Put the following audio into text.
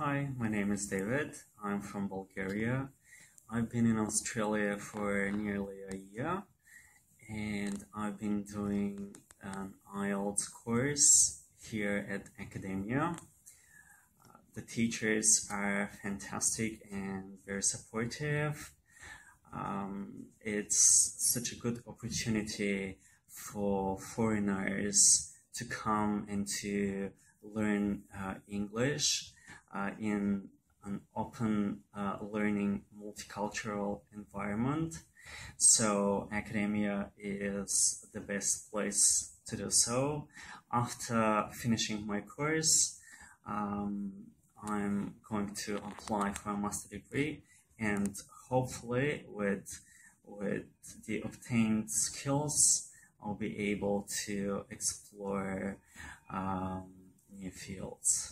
Hi, my name is David. I'm from Bulgaria. I've been in Australia for nearly a year and I've been doing an IELTS course here at Academia. The teachers are fantastic and very supportive. It's such a good opportunity for foreigners to come and to learn English in an open learning multicultural environment. So academia is the best place to do so. After finishing my course, I'm going to apply for a master degree, and hopefully with the obtained skills, I'll be able to explore new fields.